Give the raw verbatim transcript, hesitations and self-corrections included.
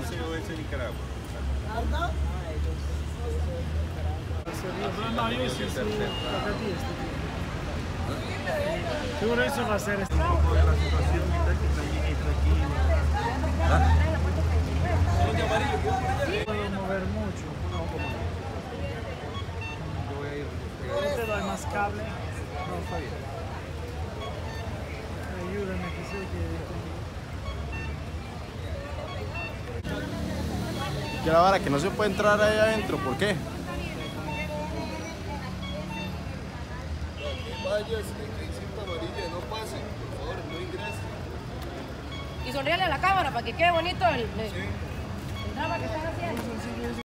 se yo es en Nicaragua. Seguro eso va a ser este. La situación que también hay tranquilo. Puedo mover mucho. Yo voy a ir. No te doy más cable. No, está bien. Ayúdame que sé que... Que la vara que no se puede entrar ahí adentro, ¿por qué? Vaya, si hay cinta amarilla, no pase, por favor, no ingrese. Y sonríale a la cámara para que quede bonito el, el drama que están haciendo.